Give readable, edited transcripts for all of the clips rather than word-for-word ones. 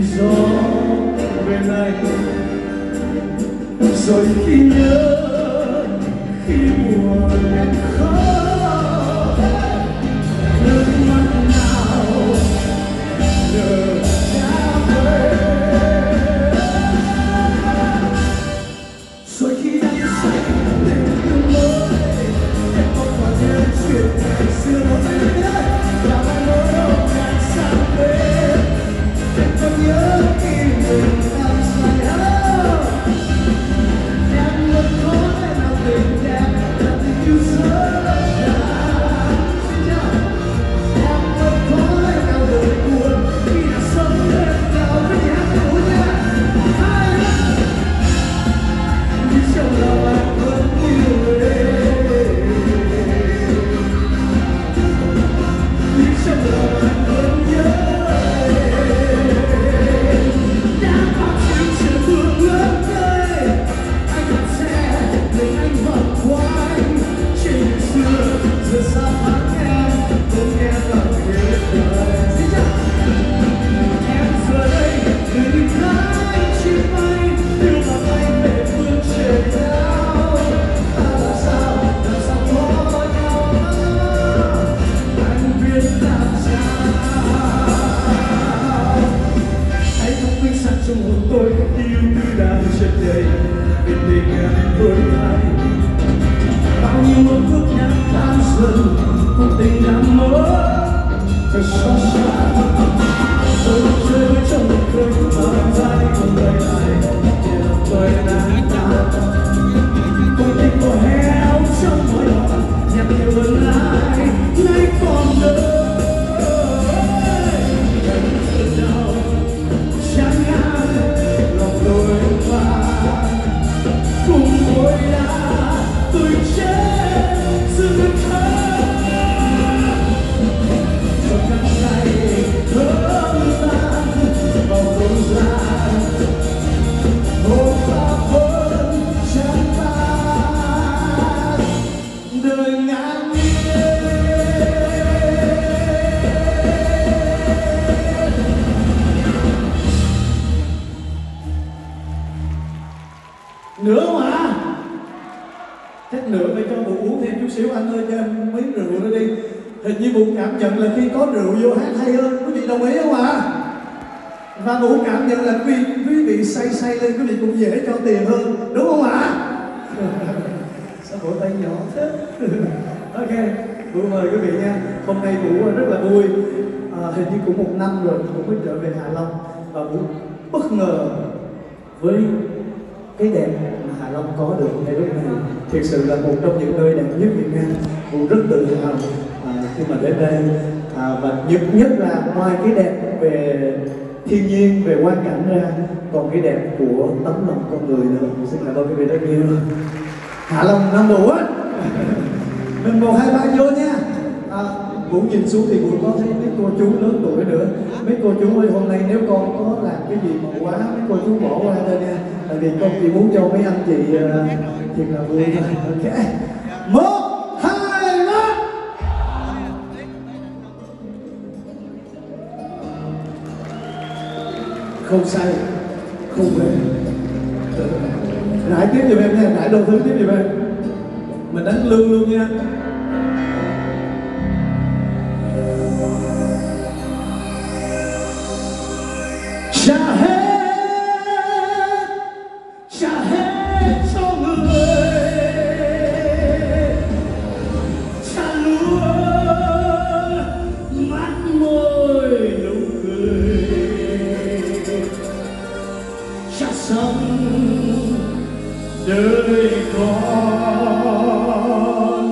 gió bên anh. Rồi khi nhớ, khi buồn em khóc, nước mắt nào giờ đã về. Rồi khi anh say tình yêu mới, em không còn nhớ chuyện ngày xưa đâu em biết, là bao nỗi đau càng xa bên. Em còn nhớ khi mình đang say hát, em vẫn nói là tình em là tình yêu rất dài. Em vẫn nói là đời buồn khi đã sống bên nhau với nhạc cụ nha. Vì trong lòng anh vẫn yêu em, vì trong lòng anh vẫn nhớ em. Đã bao nhiêu chuyện buồn lớn đây, anh vẫn sẽ để anh vòng quanh trên đường xưa. Giờ xa vắng em, không nghe lòng hết đời. Em giờ đây người thái chim bay, đưa bàn tay về phương trời cao. Ta làm sao có nhau nữa, anh biết làm sao. Hãy không quên sẵn trong hồn tôi yêu như đang chợt đầy, vì tình em đổi thay. Bao nhiêu mơ ước nhắn tan dần, cuộc tình đã mất thật xót xa. Tôi chơi với trong một cơn mơ dài không đời này, để lòng tôi đang tan. Con tim tôi héo trong mỗi lòng, nhạc nhiều hơn ai nay còn đời. Em từ nào chẳng ngại lòng tôi phai, cùng tôi đã tôi chết sự thật thơ. Trong cánh tay thơm tan vào không gian, hồn ta vẫn chẳng tan đời ngàn nhiên. Nữa mà chắc nữa phải cho Vũ uống thêm chút xíu anh ơi, cho em mấy rượu nữa đi. Hình như Vũ cảm nhận là khi có rượu vô hát hay hơn, quý vị đồng ý không ạ? Và Vũ cảm nhận là quý vị say say lên quý vị cũng dễ cho tiền hơn, đúng không ạ? Sao vỗ tay nhỏ thế? Ok, Vũ mời quý vị nha. Hôm nay Vũ rất là vui, hình như cũng 1 năm rồi Vũ mới trở về Hạ Long, và Vũ bất ngờ với cái đẹp mà Hạ Long có được ngay lúc này. Thực sự là một trong những nơi đẹp nhất Việt Nam. Vũ rất tự hào khi mà đến đây, và nhất là ngoài cái đẹp về thiên nhiên, về quang cảnh ra, còn cái đẹp của tấm lòng con người nữa. Vũ xin cảm ơn quý vị rất nhiều. Hạ Long năm đủ á. Mình 1, 2, 3 vô nha. Vũ nhìn xuống thì Vũ có thấy mấy cô chú lớn tuổi nữa. Mấy cô chú ơi, hôm nay nếu con có làm cái gì mà quá, mấy cô chú bỏ qua đây nha. Tại vì con chỉ muốn cho mấy anh chị thiệt là vui thôi. Ok, 1, 2, 3. Không say, không về. Rải tiếp giùm em nha, rải đồ thứ tiếp giùm em. Mình đánh lương luôn nha. Trả hết cho người, trả luôn mắt môi nụ cười, trả sống đời con.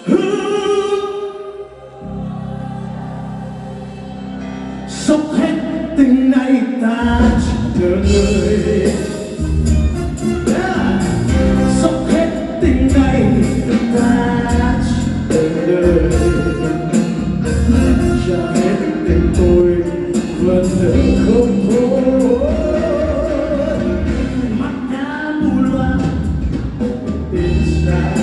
Dốc hết tình này ta chờ người, dốc hết tình này ta chờ đợi. Trả hết tình tôi vẫn nở không thôi, mắt đã mù loa tình xa.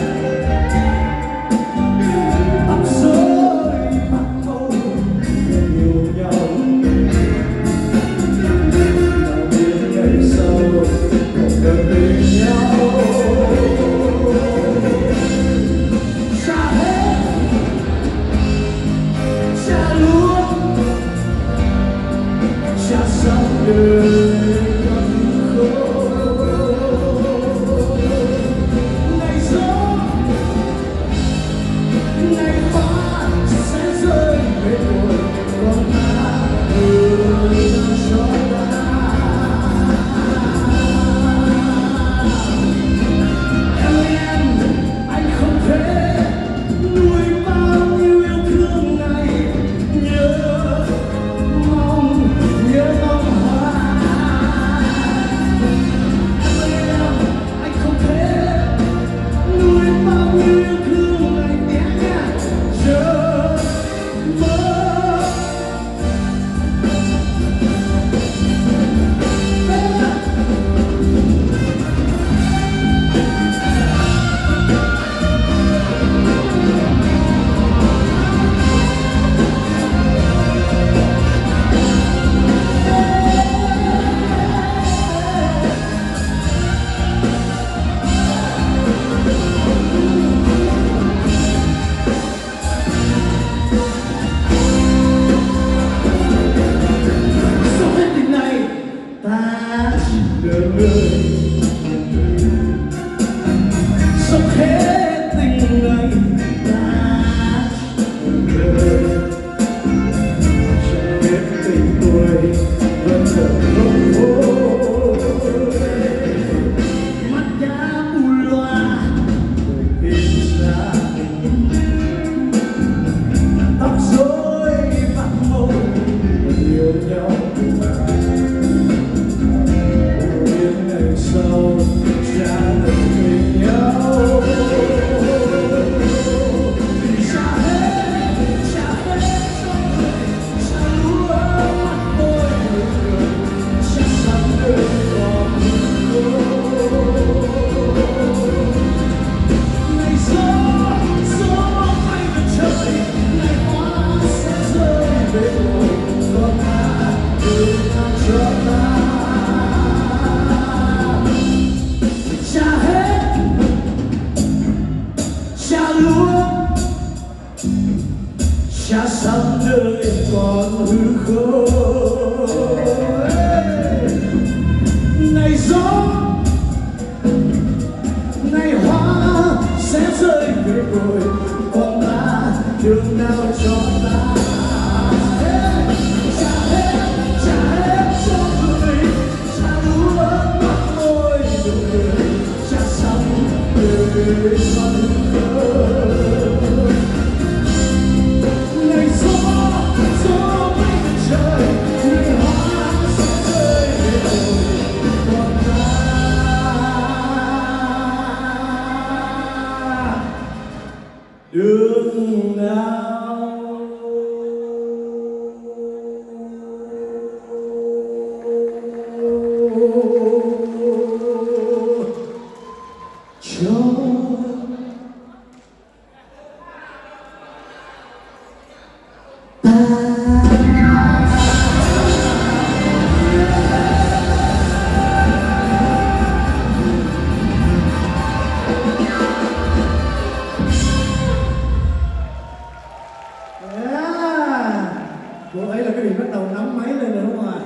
đường người sống hết tình này ta đời chẳng biết tình tôi vẫn còn không vội mắt đã mù loa người biết ra tóc rối mắt màu yêu nhau biết ngày sau cha được bên nhau vì cha hết trong đời cha lúa mắt môi người cha sắp được còn ngày gió bay về trời ngày hoa sẽ rơi về rồi còn ta đường nào cho ta cha hết cha lúa cha sắp đời còn hư khối ngày gió ngày hoa sẽ rơi về rồi còn ta đường nào cho ta cha hết cho người cha lúa mắt môi người cha sắp đời còn hư khối ngày gió bay về trời ngày hoa sẽ rơi về rồi còn ta đường nào cho Cô thấy là cái gì bắt đầu nóng máy lên rồi đúng không ạ?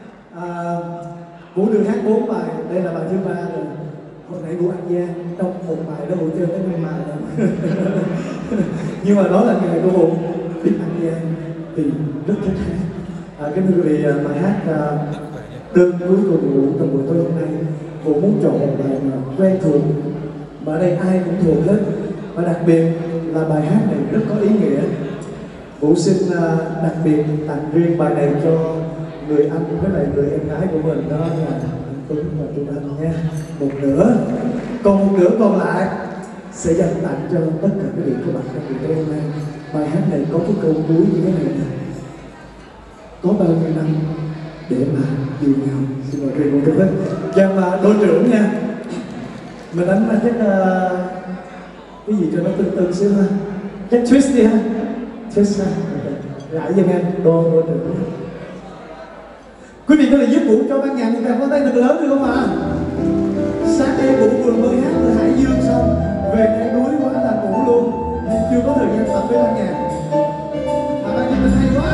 Vũ được hát 4 bài, đây là bài thứ 3 rồi. Hồi nãy Vũ An Giang trong một bài đó Vũ chơi tới 5 bài rồi. Nhưng mà đó là ngày của Vũ biết An Giang thì rất thích hát. Kính thưa quý vị, bài hát đơn cuối của Vũ trong buổi tối hôm nay, Vũ muốn chọn một bài mà quen thuộc mà ở đây ai cũng thuộc hết, và đặc biệt là bài hát này rất có ý nghĩa. Vũ xin đặc biệt tặng riêng bài này cho người anh với lại người em gái của mình, đó là anh Tuấn và Tuấn Anh nha. Một nửa, còn một nửa còn lại sẽ dành tặng cho tất cả quý vị các bạn trong buổi tối hôm nay. Bài hát này có cái câu cuối như thế này nè: có bao nhiêu năm để mà yêu nhau. Xin mời quý vị cùng thích. Và đội trưởng nha, mình đánh chắc cái gì cho nó tương xíu ha, chắc twist đi ha. Twist ha, gãi giùm em đô trưởng. Quý vị có thể giúp Vũ cho ban nhạc một tràng pháo tay thật lớn được không ạ? Sáng nay Vũ vừa mới hát ở Hải Dương xong, về đây núi quá là ngủ luôn, nên chưa có thời gian tập với ban nhạc. Mà ban nhạc mình hay quá.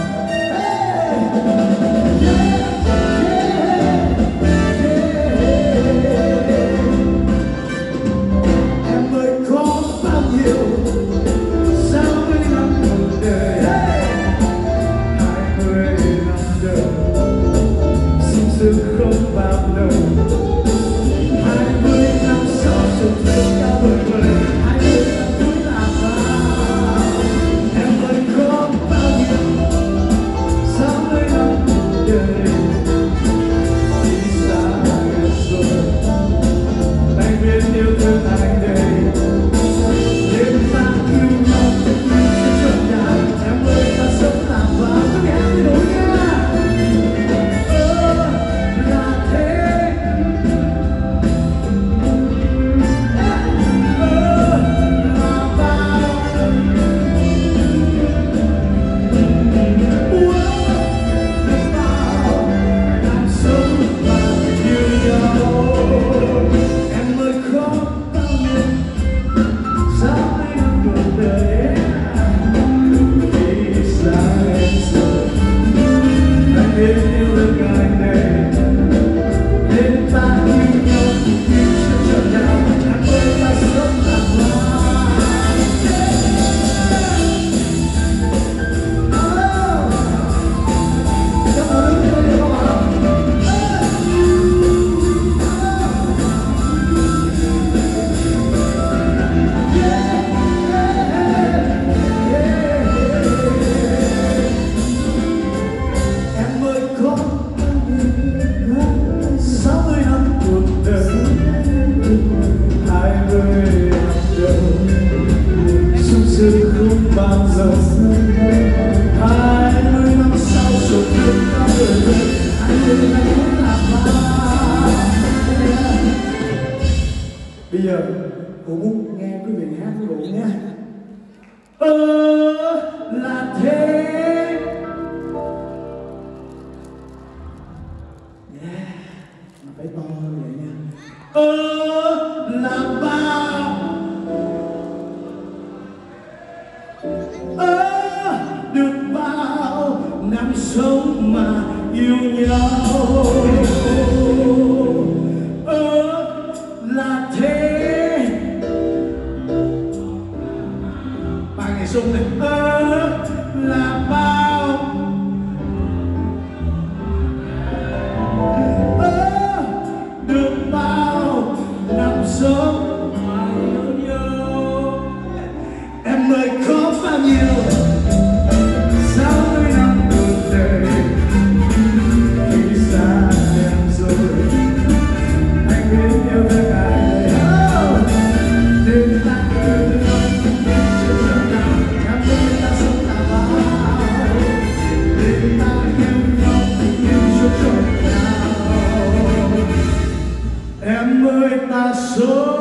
Em ơi có bao nhiêu sao mới năm cuộc đời, 20 năm đời sung sướng không bao lâu, 20 năm sau sung sướng cao vời vời, 20 năm cuối là vào. Em ơi có bao nhiêu 60 năm cuộc đời đi xa gần rồi, anh biết yêu thương anh đây. Đêm ta yêu nhau như sẽ trọn dài, em ơi ta sống làm vào tất cả thay đổi nha. Là thế Bây giờ Vũ muốn nghe quý vị hát với Vũ nha. Là thế. Yeah, mà phải to hơn vậy nha. Là bao. Được bao năm sống mà yêu nhau. Là thế. Ba ngày xuân này. Là bao. Được bao năm sống mà yêu nhau. Em ơi có bao nhiêu 60 năm cuộc đời khi xa em rồi. Anh biết yêu thương ai đời đêm ta cười chưa giờ nào em biết ta sống ta bao. Đêm ta yêu nhau yêu cho trọn nhau. Em ơi ta sống.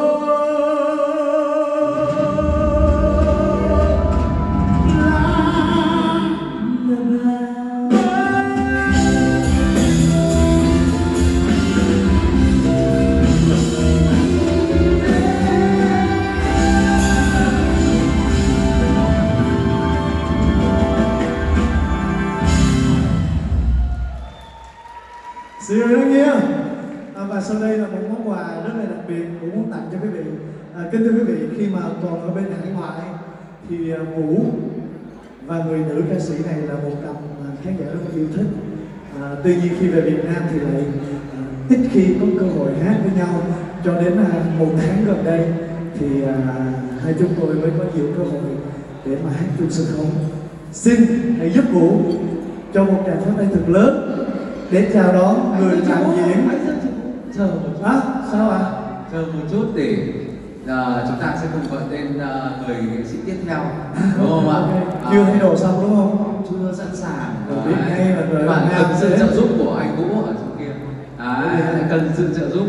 Xin lỗi nghĩa. Và sau đây là một món quà rất là đặc biệt cũng muốn tặng cho quý vị. Kính thưa quý vị, khi mà còn ở bên hải ngoại thì Vũ và người nữ ca sĩ này là một cặp khán giả rất là yêu thích. Tuy nhiên khi về Việt Nam thì lại ít khi có cơ hội hát với nhau, cho đến một tháng gần đây thì hai chúng tôi mới có nhiều cơ hội để mà hát chung sân khấu. Xin hãy giúp Vũ cho một tràng pháo tay thật lớn để chào đón người đạo diễn. Chờ một chút. Sao ạ? Chờ một chút để chúng ta sẽ cùng gọi tên người nghệ sĩ tiếp theo, đúng không ạ? Chưa thay đồ xong đúng không? Chưa sẵn sàng. Biết ngay là người bạn cần sự trợ giúp của anh Vũ ở chỗ kia. Cần sự trợ giúp.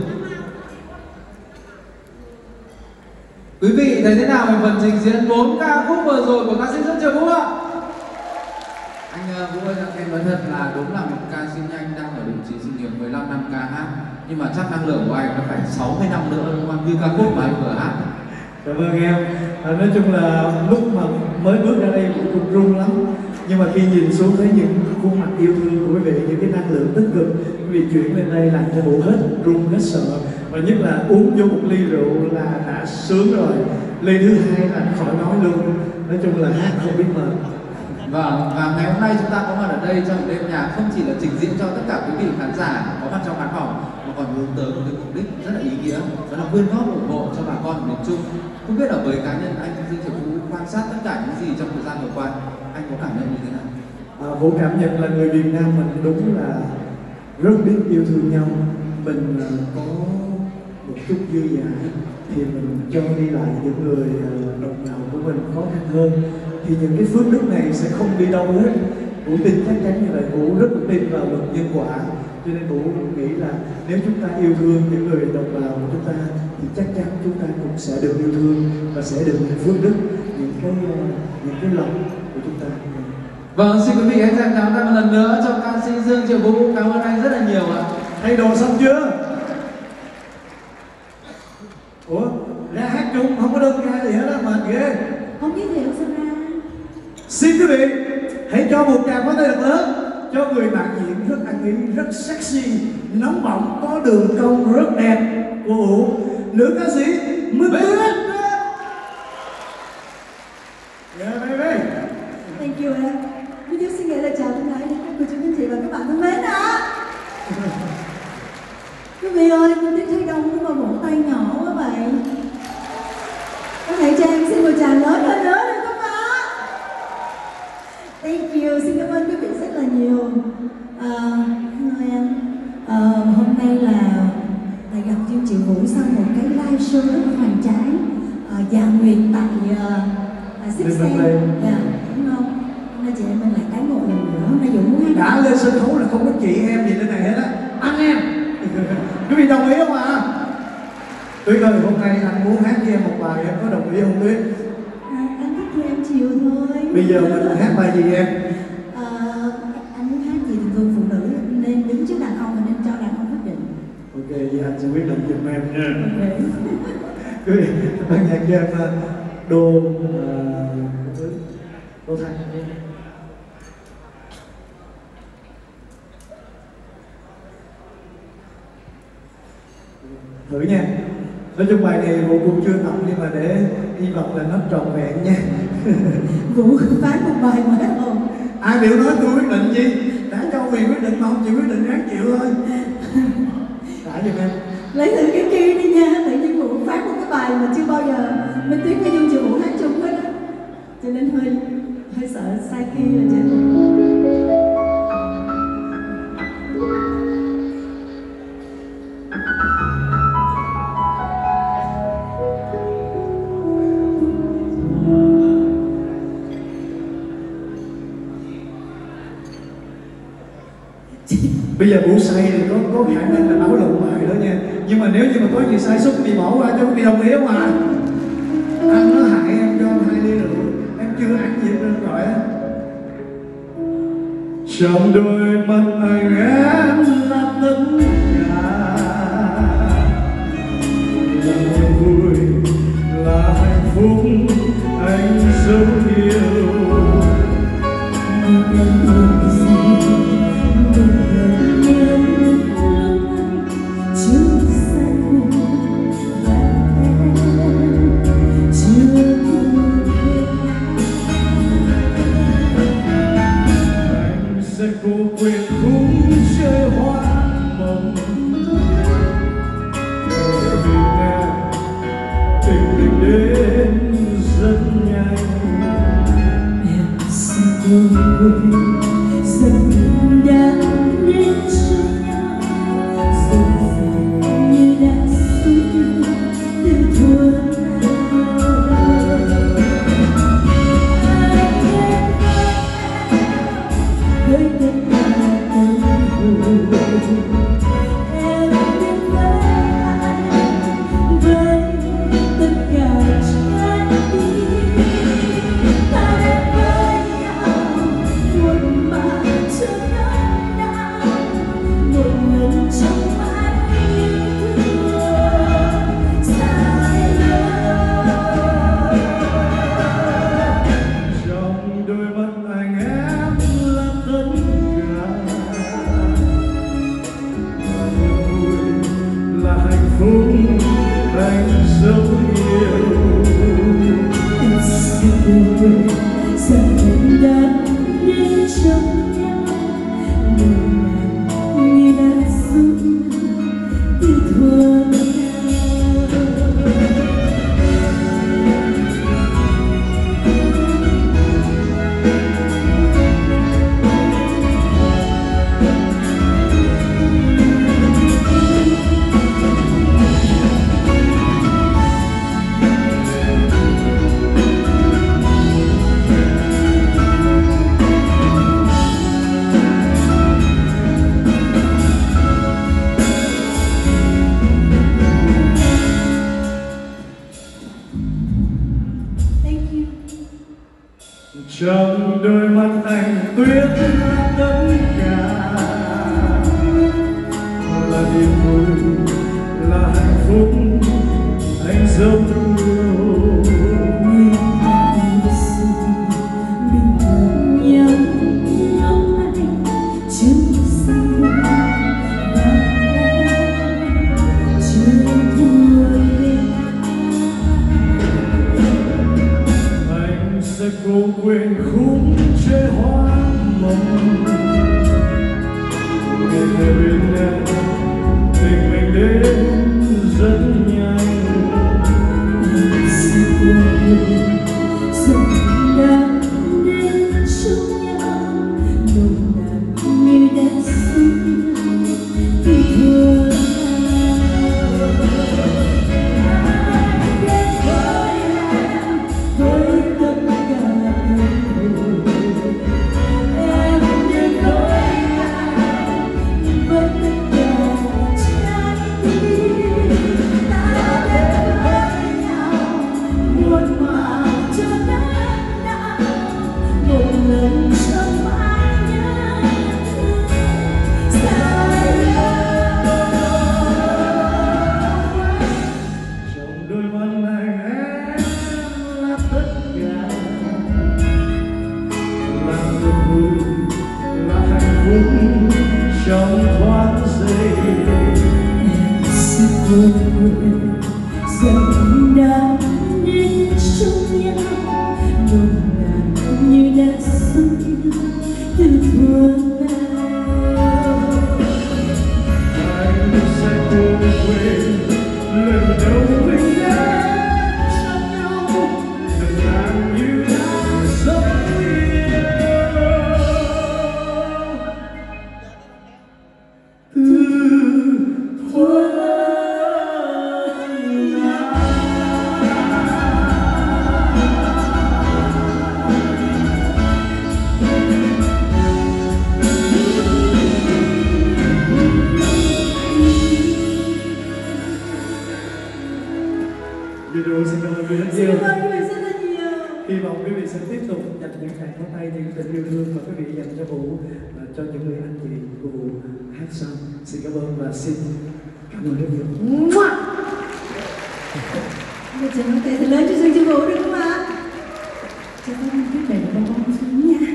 Quý vị thấy thế nào về phần trình diễn 4 ca khúc vừa rồi của ca sĩ Dương Triệu Vũ ạ? Anh Vũ ơi, em nói thật là đúng là một ca sĩ nhanh đang ở vị trí sự nghiệp 15 năm ca hát, nhưng mà chắc năng lượng của anh nó phải 60 năm nữa đúng không? Như ca khúc mà anh vừa hát. Cảm ơn em. Nói chung là lúc mà mới bước ra đây cũng run lắm, nhưng mà khi nhìn xuống thấy những khuôn mặt yêu thương của quý vị, những cái năng lượng tích cực, quý vị chuyển lên đây làm cho Vũ hết run hết sợ, và nhất là uống vô một ly rượu là đã sướng rồi, ly thứ hai là khỏi nói luôn. Nói chung là hát không biết mệt. Vâng, và ngày hôm nay chúng ta có mặt ở đây trong đêm nhạc không chỉ là trình diễn cho tất cả quý vị khán giả có mặt trong khán phòng, mà còn hướng tới một cái mục đích rất là ý nghĩa, đó là quyên góp ủng hộ cho bà con ở miền Trung. Không biết ở với cá nhân anh Dương Triệu Vũ quan sát tất cả những gì trong thời gian vừa qua, anh có cảm nhận như thế nào? Vũ cảm nhận là người Việt Nam mình đúng là rất biết yêu thương nhau. Mình có một chút dư dả thì mình cho đi lại những người đồng bào của mình khó khăn hơn, thì những cái phước đức này sẽ không đi đâu hết. Vũ tin chắc chắn như vậy. Vũ rất tin vào luật nhân quả, cho nên Vũ nghĩ là nếu chúng ta yêu thương những người đồng bào của chúng ta thì chắc chắn chúng ta cũng sẽ được yêu thương và sẽ được những phước đức, những cái lòng của chúng ta. Vâng, xin quý vị hãy dành tràng tay một lần nữa cho ca sĩ Dương Triệu Vũ. Cảm ơn anh rất là nhiều ạ. Thay đồ xong chưa? Ủa, ra hát chung không có đơn ca gì hết á, mệt ghê. Không giới thiệu sao ra. Xin quý vị hãy cho một tràng pháo tay thật lớn cho người bạn diễn rất ăn ý, rất sexy, nóng bỏng, có đường cong rất đẹp của Vũ, nữ ca sĩ Mít Tuyết. Yeah baby. Thank you em. Mít Tuyết xin gửi lời chào thân ái đến quý cô chú anh chị và các bạn thân mến ạ. Quý vị ơi, cô Tuyết thấy đông nhưng mà vỗ tay nhỏ quá vậy. Có thể cho em xin một tràng lớn hơn nữa được không ạ? Thank you, xin cảm ơn quý vị rất là nhiều. Hello em. Hôm nay là gặp Dương Triệu Vũ sau một cái live show rất là hoành tráng, Dạ Nguyệt tại Six Sense, đúng không? Hôm nay chị em mình lại tái ngộ lần nữa. Hôm nay Vũ muốn đã lên sân khấu là không có chị em gì lên này hết á, anh em. Quý vị đồng ý không ạ? Tuyết ơi, hôm nay anh muốn hát với em một bài, em có đồng ý không Tuyết? Anh thích thì em chiều thôi. Bây giờ mình hát bài gì em? Anh muốn hát gì thì thường phụ nữ nên đứng trước đàn ông, nên cho đàn ông quyết định. Ok, vậy anh sẽ quyết định giùm em nha. Ok. Quý vị, ban nhạc cho em đô thanh. Thử nha. Nói chung bài này Vũ cũng chưa tập nhưng mà để hy vọng là nó trọn vẹn nha. Vũ phán một bài mới không? Ai biểu nói tôi quyết định gì? Đã cho quyền quyết định mà không chịu quyết định ráng chịu thôi. Đã giùm em. Lấy thử cái kia đi nha, tự nhiên Vũ phát một cái bài mà chưa bao giờ Minh Tuyết với Dương chị Vũ hát chung hết á, cho nên hơi sợ sai kia rồi chứ. Bây giờ Vũ say thì có khả năng là nấu lộn bài đó nha. Nhưng mà nếu như mà có gì sai sót thì bỏ qua cho quý vị đồng ý không ạ? Anh nó hại em cho 2 ly rượu, em chưa ăn gì nên gọi á. Trong đôi mắt anh em là tất cả, là niềm vui, là hạnh phúc anh dấu yêu. Quyền khung chơi hoa mộng để Việt Nam tình mình đến rất nhanh. Em sẽ cố dần đã đến cho nhau, dần như đã xuống từ thuở nào. Với tất cả tâm hồn em đến với anh, với tất cả trái tim ta đến với nhau, một mà chưa ngân nào, một lần trong mãi yêu thương sai lầm. Trong đôi mắt anh em là tất cả, là niềm vui, là hạnh phúc anh dấu yêu. Em sẽ vui rằng em đã đến trong nhau, nồng nàn như đã xuống từ thuở nào. Thank you. Trong đôi mắt anh tuyết là tất cả, là niềm vui, là hạnh phúc anh dấu yêu. Ngày xưa mình thương nhau lúc anh chưa say và chưa thua đêm. Anh sẽ cố quên khung chơi hoa mộng, ngày về bên em tình mình đến rất nhanh. Em sẽ quên rằng đã đến chung nhau, nồng nàn như đã xuống từ thuở nào. Đến với em với tất cả tâm hồn em đến một người dần đã đến trong nhau nồng nàn như đã xuân từ thuở nào. Anh sẽ cố quên lần đầu mình đến trong nhau, đừng làm như đã sống yêu từ thuở nào. Video xin cảm ơn quý vị rất Xin nhiều. cảm ơn quý vị rất là nhiều. Hy vọng quý vị sẽ tiếp tục dành những tràng pháo tay, những tình yêu thương mà quý vị dành cho Vũ và cho những người anh chị của Vũ hát xong. Xin cảm ơn và xin cảm ơn rất nhiều. Một tràng pháo tay thật lớn cho Dương Chu Vũ được không ạ? Cho các bạn biết đẩy bong bóng xuống nha.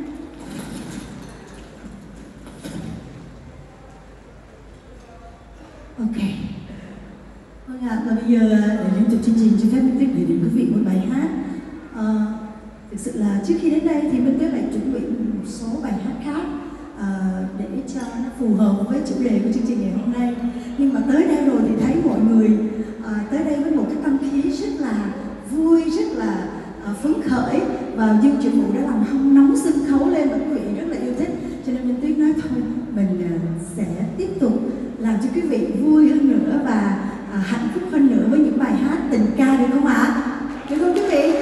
Ok. Vâng ạ, và bây giờ để liên tục chương trình cho phép Minh Tuyết gửi đến quý vị một bài hát. Thực sự là trước khi đến đây thì Minh Tuyết lại chuẩn bị một số bài hát khác để cho nó phù hợp với chủ đề của chương trình ngày hôm nay. Nhưng mà tới đây rồi thì thấy mọi người tới đây với một cái tâm khí rất là vui, rất là phấn khởi, và Dương Triệu Vũ đã làm hong nóng sân khấu lên và quý vị rất là yêu thích. Cho nên Minh Tuyết nói thôi mình sẽ tiếp tục làm cho quý vị vui hơn nữa và hạnh phúc hơn nữa với những bài hát tình ca, được không ạ? Được không quý vị?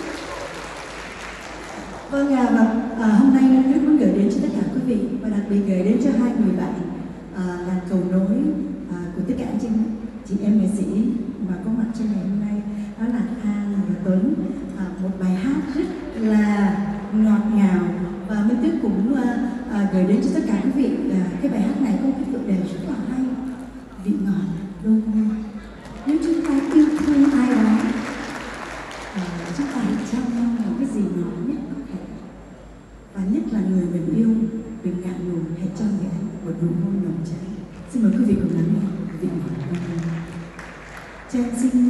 Vâng và hôm nay Minh Tuyết muốn gửi đến cho tất cả quý vị, và đặc biệt gửi đến cho hai người bạn là cầu nối của tất cả chị em nghệ sĩ mà có mặt trong ngày hôm nay, đó là An và Tuấn. Một bài hát rất là ngọt ngào, và Minh Tuyết cũng gửi đến cho tất cả quý vị cái bài hát này có một cái tựa đề rất là hay, vị ngọt đôi môi. Nếu chúng ta yêu thương ai đó, chúng ta hãy trao nhau một cái gì ngọt nhất có thể, và nhất là người mình yêu đừng ngại ngùng, hãy cho người ấy một nụ hôn nồng cháy. Xin mời quý vị cùng lắng nghe vị ngọt đôi môi. Cho em xin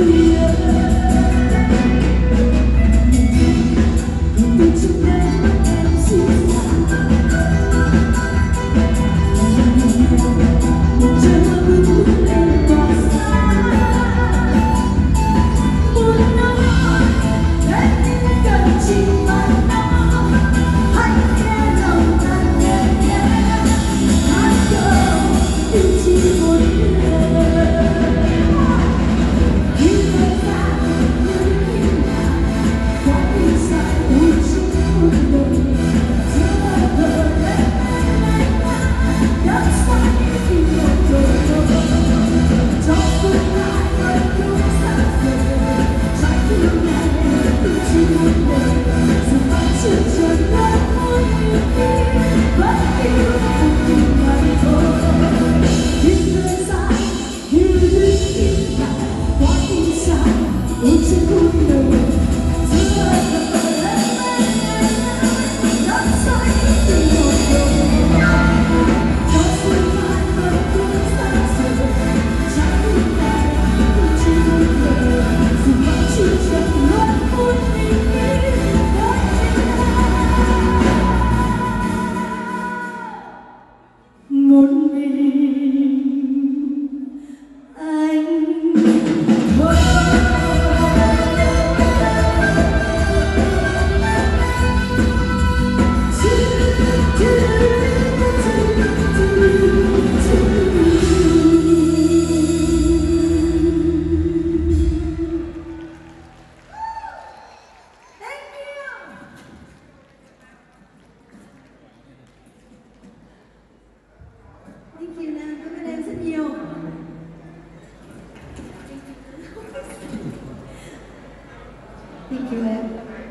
Thank you em.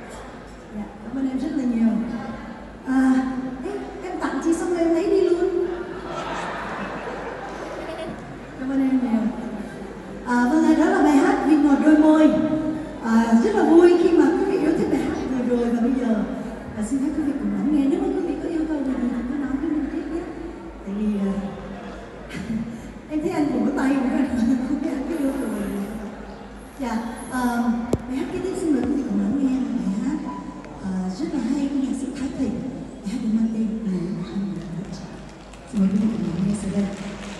Dạ, cảm ơn em rất là nhiều. Em tặng chị xong rồi em lấy đi luôn. Cảm ơn em nhiều. Vâng, đó là bài hát Vì Ngọt Đôi Môi. Rất là vui khi mà quý vị yêu thích bài hát vừa rồi, và bây giờ xin phép quý vị cùng lắng nghe. Nếu mà quý vị có yêu cầu gì thì cứ nói với mình tiếp nhé. Tại vì em thấy anh vỗ tay rồi đó, không biết anh có yêu cầu gì. Dạ, bài hát kế tiếp xin mời quý vị cùng lắng nghe là bài hát rất là hay của nhạc sĩ Thái Thịnh. Bài hát được mang tên Người Yêu Thương Người Lựa Chọn. Xin mời quý vị cùng lắng nghe sau đây.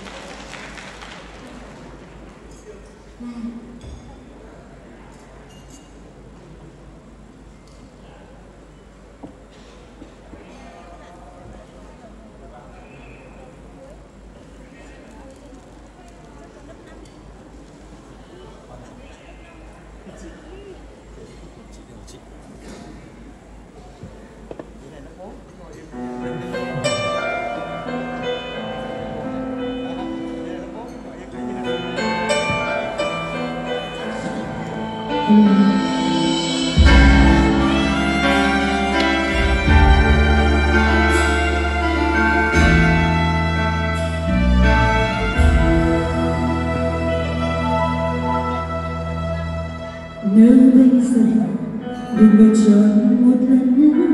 Nếu bây giờ được lựa chọn một lần nữa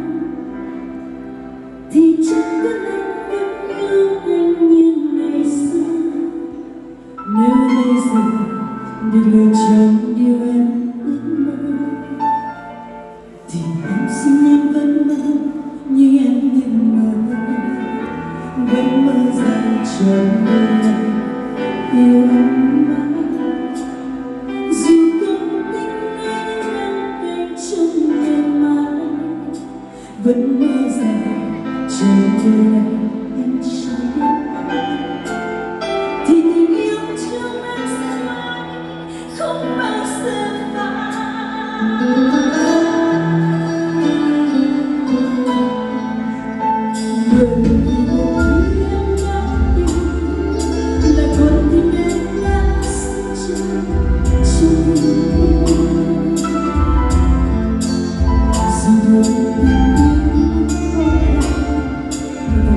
thì chắc có lẽ vẫn yêu anh như ngày xưa. Nếu bây giờ được lựa chọn điều em ước mơ thì em xin em vẫn mơ như em từng mơ, vẫn mơ rằng trọn đời yêu anh mãi. Vẫn mơ rằng trời quê này em sẽ đến, thì tình yêu trong em sẽ mãi không bao giờ phai. Bởi vì một khi em đã tin là con tim em đã sinh ra trong tình yêu. Dù đôi tình yêu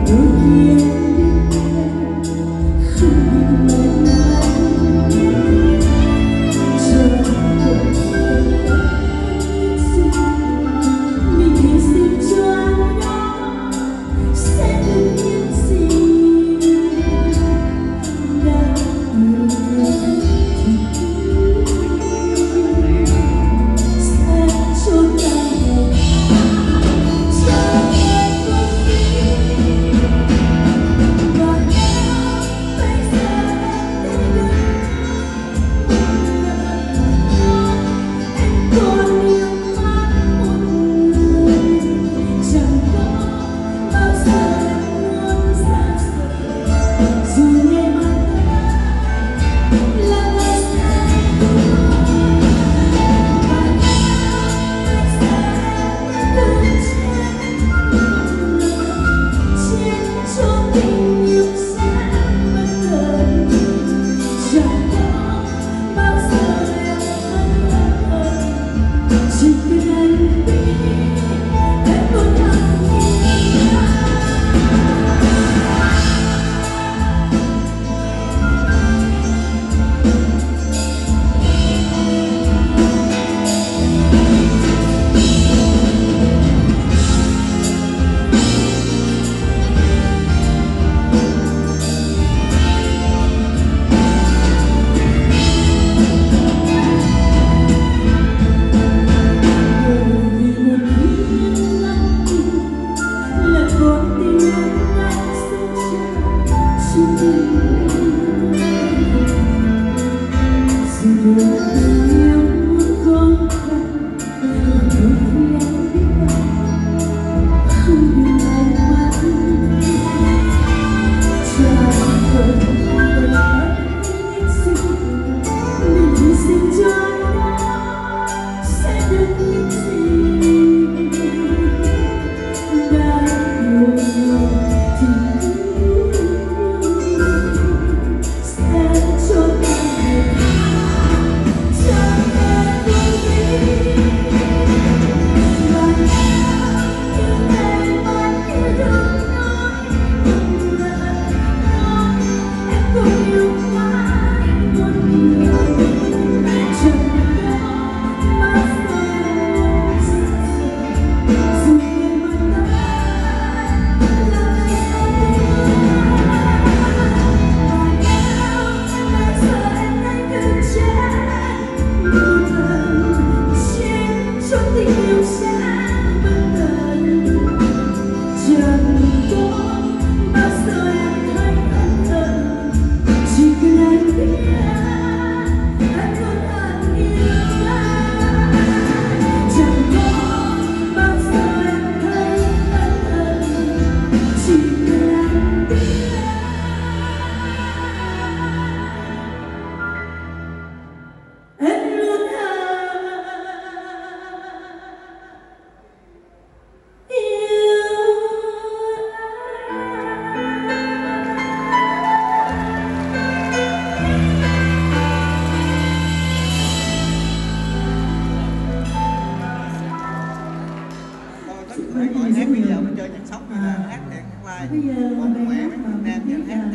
Bây giờ mình đang hát và mình biết là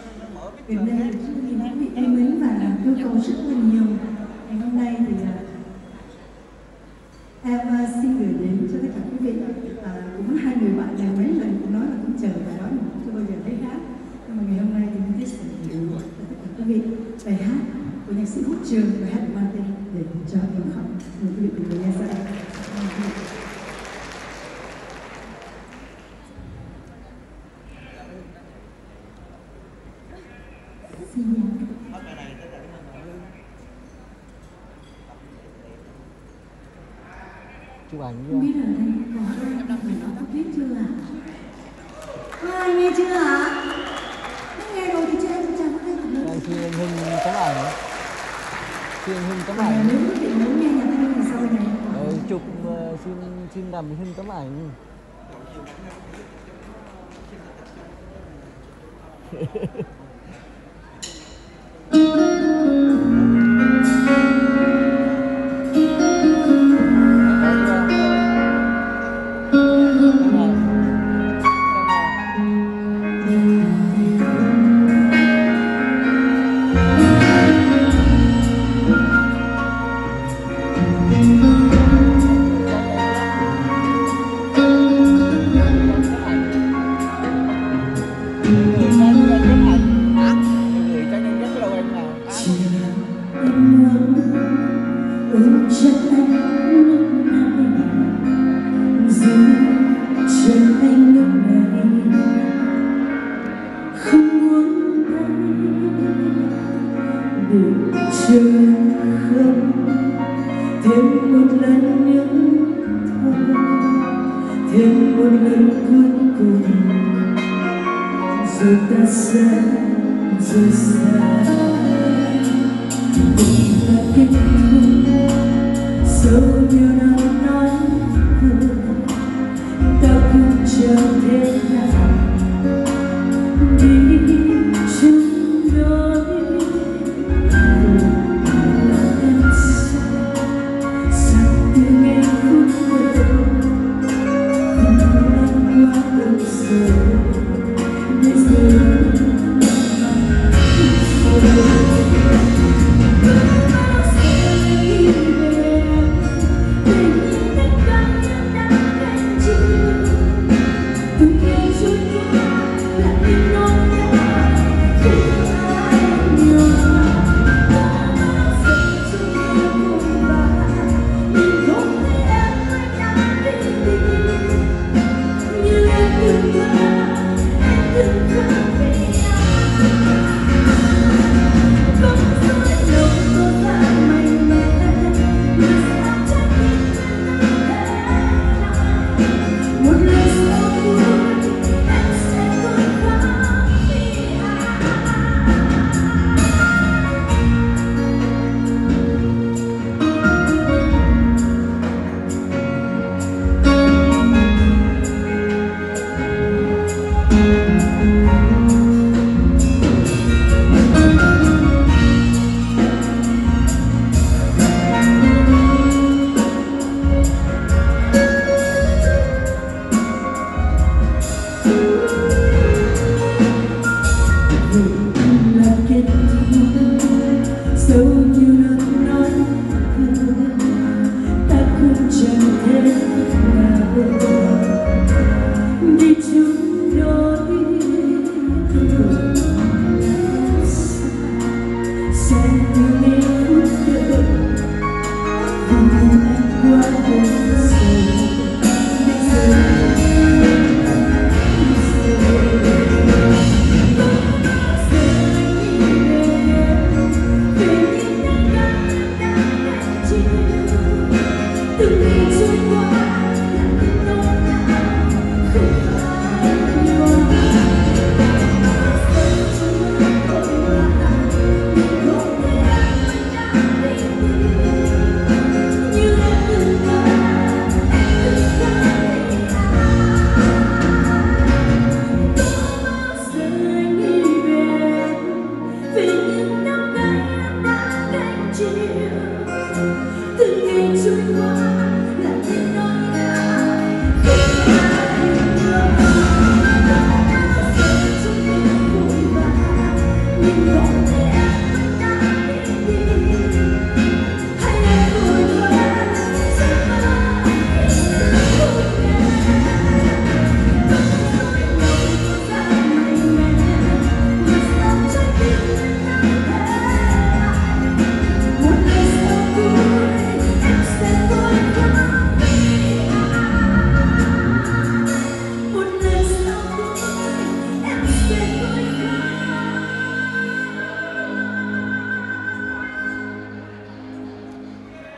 gần đây rất là nhiều quý vị em mến và yêu cầu rất là nhiều. Ngày hôm nay thì em xin gửi đến cho tất cả quý vị cũng hai người bạn này mấy lần cũng nói là cũng chờ bài đó mà chưa bao giờ thấy hát. Nhưng mà ngày hôm nay thì mình biết sẽ gửi cho tất cả quý vị bài hát của nhạc sĩ Hút Trường, bài hát mang tên Để Cho Em Khóc. Mời quý vị cùng nghe sau đây. Chụp ảnh Không biết ở đây có ai người đó có biết chưa ạ? Có ai nghe chưa ạ? Nếu nghe rồi thì cho em một tràng pháo tay thật lớn. Đây, khi anh Hưng tấm ảnh. Khi anh Hưng tấm Nếu ảnh. quý vị muốn nghe nhạc Hưng thì sau bên này Chụp xin làm Hưng tấm ảnh. Hãy subscribe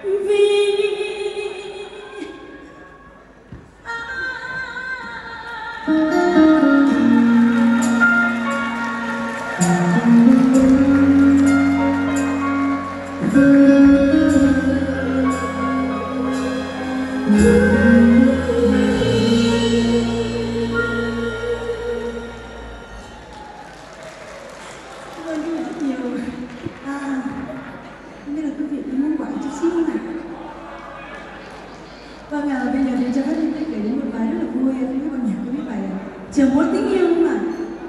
Bây giờ thì cho phép mình kể đến một bài rất là vui, các bạn nhạc có biết bài Chờ Một Tình Yêu không ạ?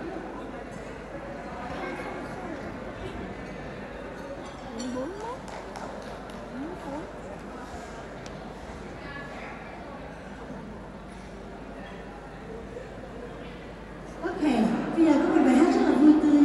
Ok, bây giờ có một bài hát rất là vui tươi.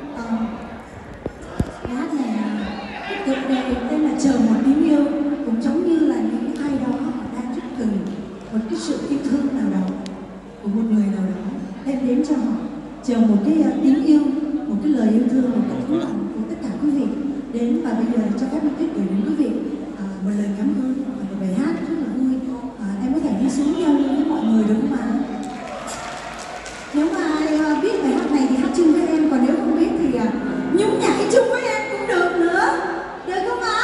Bài hát này tựa đề tên là Chờ Một Tình Yêu, cũng giống như là những ai đó đang rất cần một cái sự yêu thương nào đó của một người nào đó đem đến cho họ, chờ một cái tiếng yêu, một cái lời yêu thương, một cái tấm lòng của tất cả quý vị đến. Và bây giờ cho phép mình gửi đến quý vị một lời cảm ơn và một bài hát rất là vui. Em có thể đi xuống giao lưu với mọi người được không ạ? Nếu mà ai biết bài hát này thì hát chung với em, còn nếu không biết thì nhún nhảy chung với em cũng được nữa, được không ạ?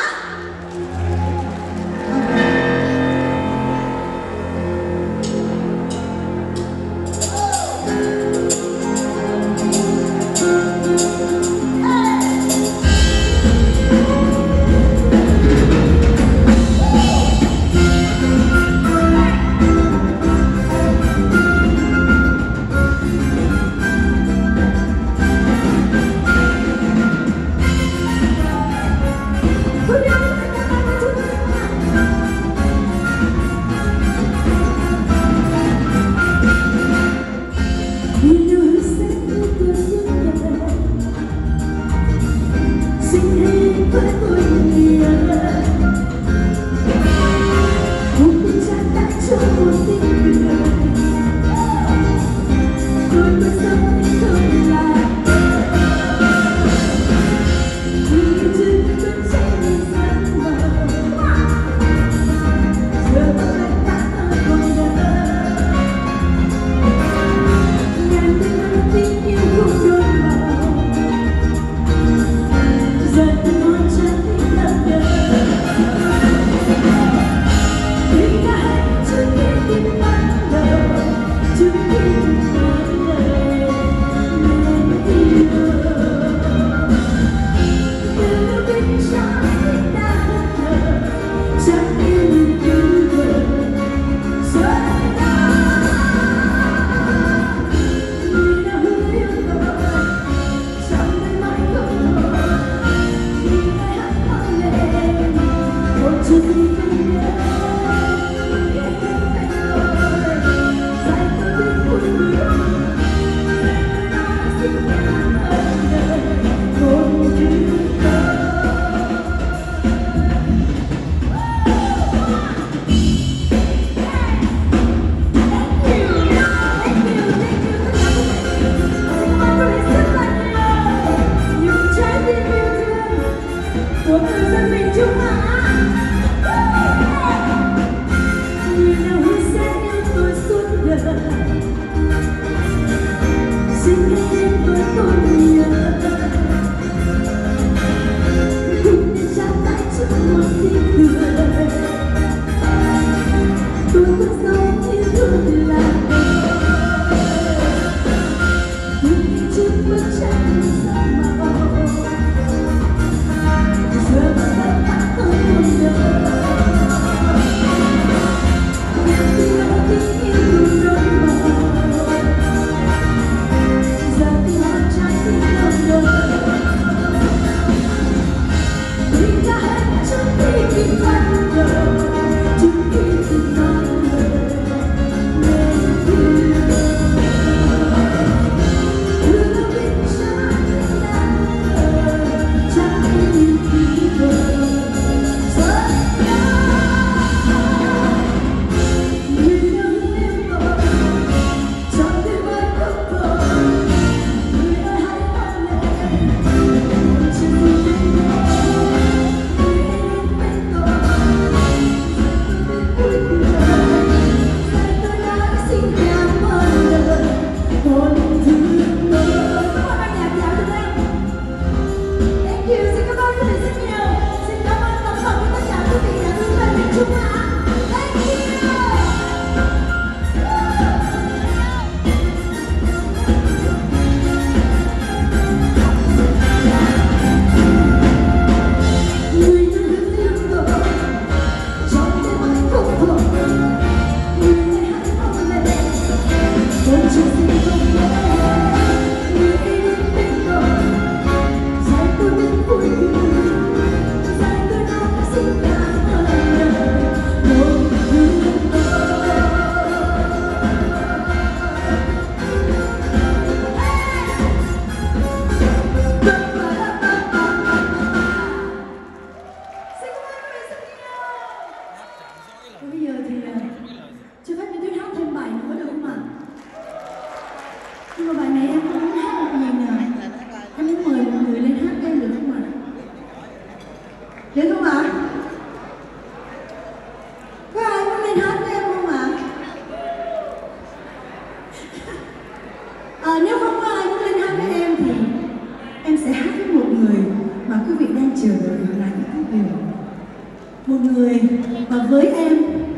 một người mà với em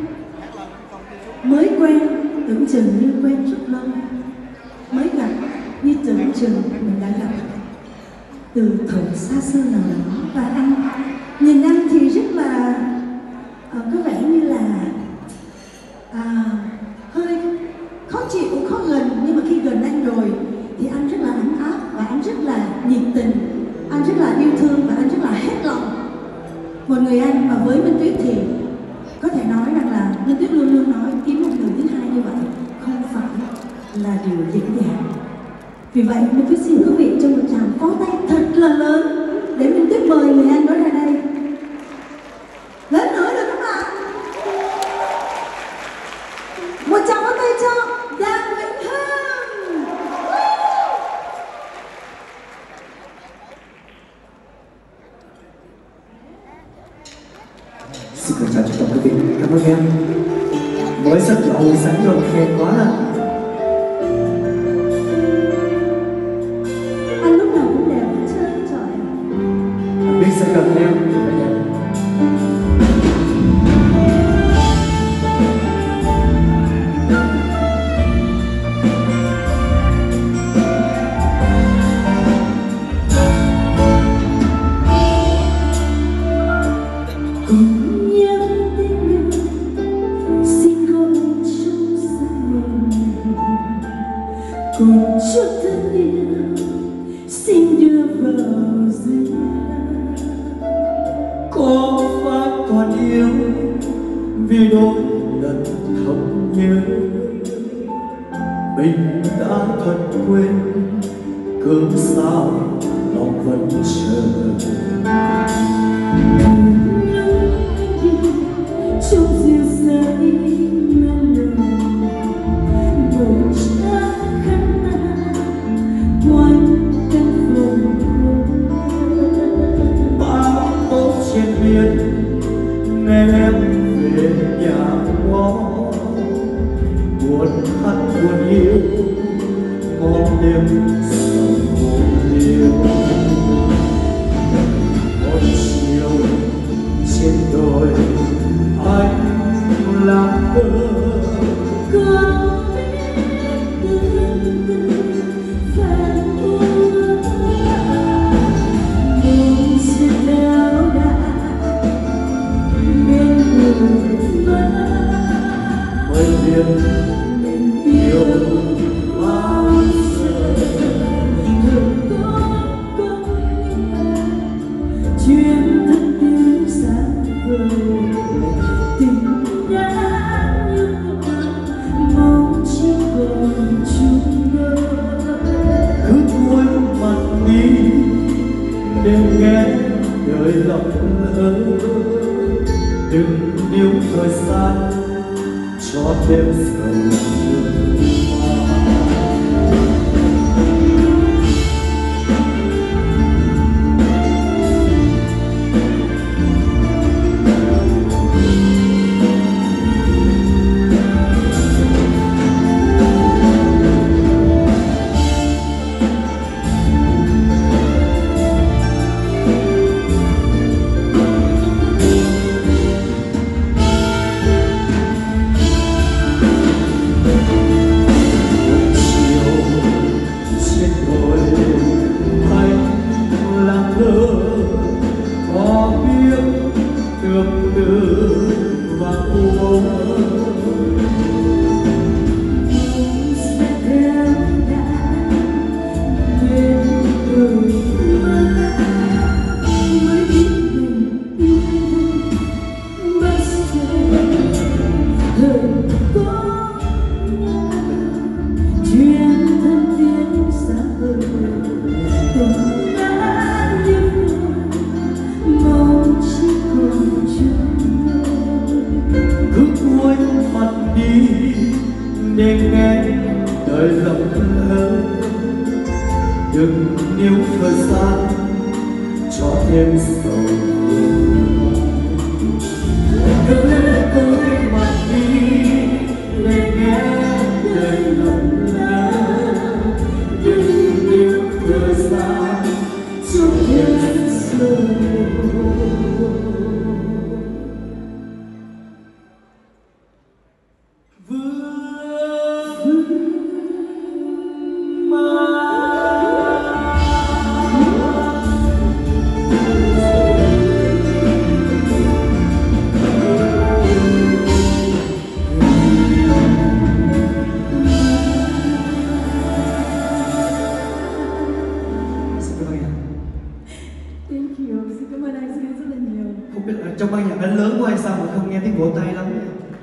mới quen tưởng chừng như quen rất lâu, mới gặp như tưởng chừng mình đã gặp từ thuở xa xưa nào đó. Và anh nhìn anh thì rất là có vẻ như là hơi khó chịu, khó gần, nhưng mà khi gần anh rồi thì anh rất là ấm áp và anh rất là nhiệt tình, anh rất là yêu thương và anh rất là hết lòng. Một người anh mà với Minh Tuyết thì có thể nói rằng là Minh Tuyết luôn luôn nói kiếm một người thứ hai như vậy không phải là điều dễ dàng. Vì vậy Minh Tuyết xin quý vị cho một tràng pháo tay thật là lớn để Minh Tuyết mời người anh đó ra đây. Lớn nữa được không ạ? Một tràng pháo tay cho Đàm Vĩnh Hưng. Xin chào tất cả quý vị, cảm ơn em. Mới rất là hồi sáng rồi, khen quá à. Anh lúc nào cũng đẹp hết trơn trời. Anh biết sẽ cần em. Còn chút thân yêu xin đưa vào duyên. Có phải còn yêu vì đôi lần không nhớ mình đã thật quên, cớ sao lòng vẫn chờ. Trong dịu dàng men lường một trái khăn quanh căn phòng bão tố trên biển nghe em về nhà ngó, buồn hắt buồn yêu ngõ đêm sầu buồn yêu. Một chiều trên đồi anh làm thơ con biết từng phản úa mình sẽ theo đà bên người mơ mới biết mình yêu bao giờ. đừng có chuyện thân tiếng xa vời tình đã như mong chỉ còn chung đôi. Cứ cúi mặt đi để nghe đời lòng lỡ, đừng níu thời gian cho đêm sầu để nghe đời lòng lỡ, đừng níu thời gian cho thêm sầu. Cứ cúi mặt đi để nghe đời lòng lỡ, đừng níu thời gian cho thêm sầu. sao mà không nghe tiếng vỗ tay lắm?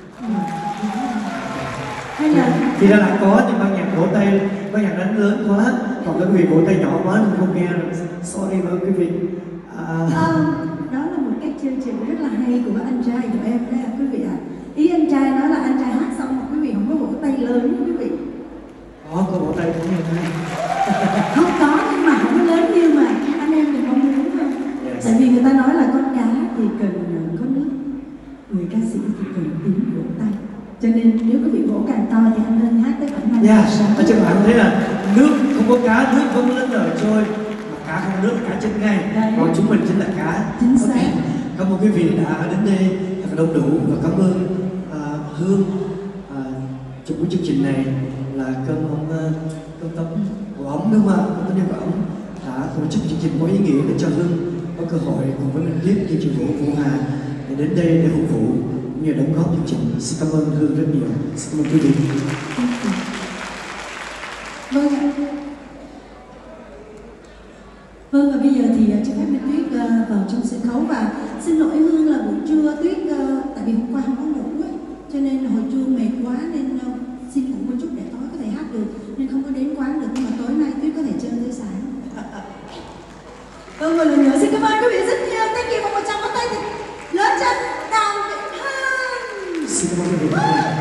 Hay là Thì ra là có, nhưng ban nhạc vỗ tay, ban nhạc đánh lớn quá, còn các quý vị vỗ tay nhỏ quá nên không nghe được. Sorry với quý vị. đó là một cách chương trình rất là hay của anh trai của em đấy quý vị ạ. Ý anh trai nói là anh trai hát xong mà quý vị không có vỗ tay lớn quý vị. Có vỗ tay cũng nghe thấy. Không có, nhưng mà không có lớn như mà anh em mình mong muốn thôi. Yes. Tại vì người ta nói là con cá thì cần có nước, người ca sĩ thì cần tiếng vỗ tay. Cho nên nếu quý vị vỗ càng to thì anh nên hát tới khoảng 5 Dạ, ở trên mạng thấy là nước không có cá, nước vẫn lên lời trôi. Mà cá không nước, cá chết ngay. Đấy. Còn chúng mình chính là cá. Chính xác. Ok. Cảm ơn quý vị đã đến đây thật là đông đủ, và cảm ơn Hương trong buổi chương trình này là cơm tấm của ống, đúng không ạ? Cơm tấm của ống đã tổ chức chương trình có ý nghĩa để cho Hương có cơ hội cùng với mình viết chương trình Vũ Hà để đến đây để phục vụ cũng như đóng góp chương trình. Xin cảm ơn Hương rất nhiều. Xin cảm ơn quý vị. Vâng ạ. Vâng, và bây giờ thì cho phép Minh Tuyết vào trong sân khấu. Và xin lỗi Hương là buổi trưa Tuyết tại vì hôm qua không có ngủ ấy, cho nên hồi trưa mệt quá nên xin ngủ một chút để tối có thể hát được, nên không có đến quán được, nhưng mà tối nay Tuyết có thể chơi tới sáng. Vâng, một lần nữa xin cảm ơn quý vị rất nhiều. Thank you, và một tràng pháo tay thật lớn cho Đàm Vĩnh Hưng. Xin cảm ơn quý vị.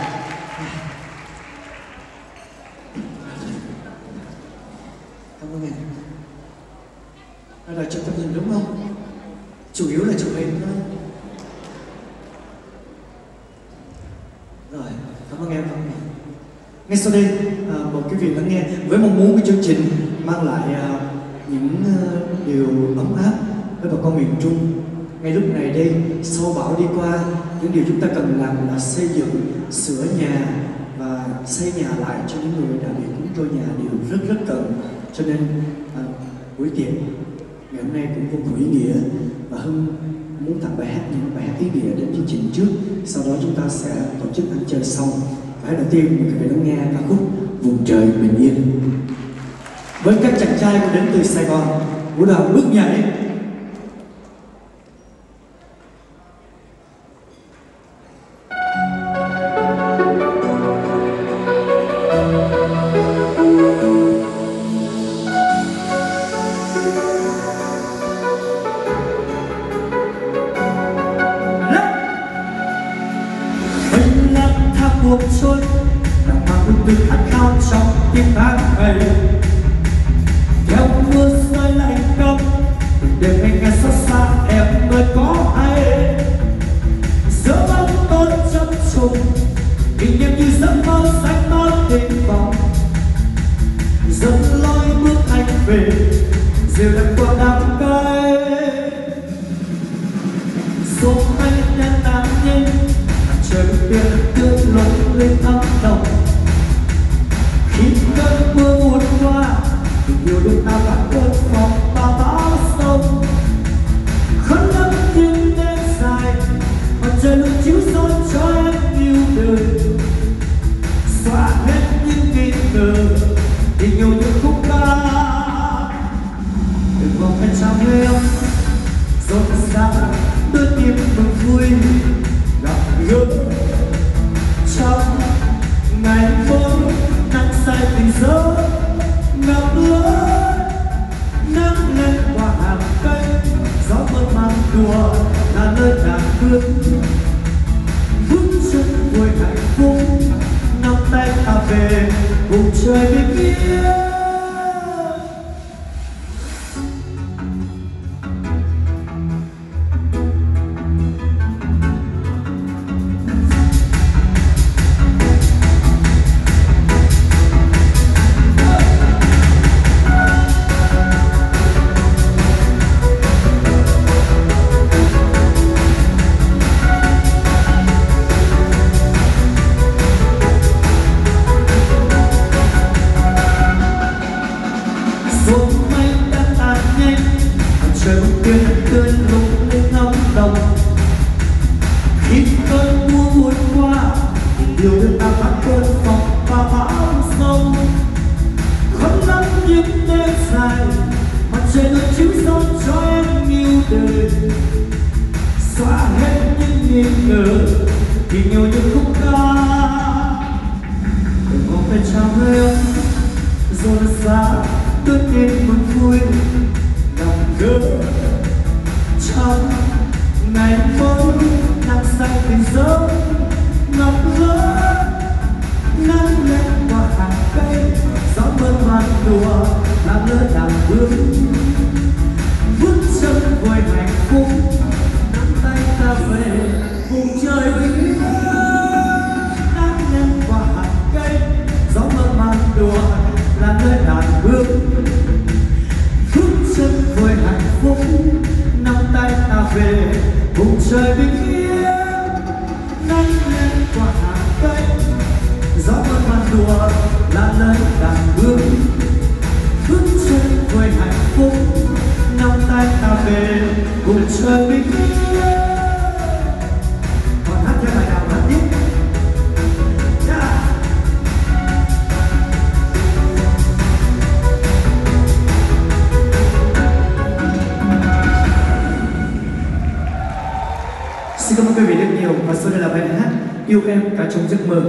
Cảm ơn em. Đây là chụp tấm hình đúng không? Chủ yếu là chụp hình thôi. Rồi, cảm ơn em. Ngay sau đây, mời quý vị lắng nghe với mong muốn của chương trình mang lại những điều ấm áp với bà con miền Trung. Ngay lúc này đây, sau bão đi qua, những điều chúng ta cần làm là xây dựng, sửa nhà và xây nhà lại cho những người đã bị cuốn trôi nhà điều rất cần. Cho nên buổi tiệc ngày hôm nay cũng vô cùng ý nghĩa, và Hưng muốn tặng những bài hát ý nghĩa đến chương trình trước, sau đó chúng ta sẽ tổ chức ăn chơi sau. Bài đầu tiên mời quý vị lắng nghe ca khúc Vùng Trời Bình Yên với các chàng trai của đến từ Sài Gòn, vũ đoàn Bước Nhảy. Cuộc trôi đang mang ước từ khát khao trong tim tháng ngày, theo mưa rơi lạnh câm đêm ngày nghe xót xa em mới có ai giữa bóng tối chập trùng bình yên như giấc mơ xanh mơ tình vọng dẫn lối bước anh về dìu đắm qua đám cây số anh đen tàn nhanh trời biển tương lối lên ấm lòng khi cơn mưa buồn qua tình yêu đôi ta vạn cơn phong và bão sông khấn lắm những đêm dài mặt trời luôn chiếu soi cho em yêu đời xóa hết những nghi ngờ tình yêu những khúc ca đừng mong anh trao em rồi xa đôi tim mừng vui gặp gỡ trong ngày phố nắng say tình gió ngập lớn nắng lên qua hàng cây gió mơ mang đùa là nơi nàng bước chân vui hạnh phúc nắm tay ta về vùng trời bên kia. Xóa hết những nghi ngờ thì nhiều những khúc ca đừng mong phải trao hương rồi xa tất nhiên buồn vui gặp gỡ trong ngày mới nắng xanh tình gió ngọc lớn nắng lên qua hàng cây gió mơn man đùa làm lỡ đàn hương bước chân vui hạnh phúc nắm tay ta về vùng trời bình yên nắng lên qua hàng cây gió mơn man đùa làm lỡ đàn hương bước chân vui hạnh phúc nắm tay ta về vùng trời bình yên nắng lên qua hàng cây gió mơn man đùa là lời đàn hương bước chân vui hạnh phúc nắm tay ta về vùng trời bình yên. Còn hát theo bài nào hát tiếp. Xin cảm ơn quý vị rất nhiều và sau đây là bài hát Yêu Em Cả Trong Giấc Mơ.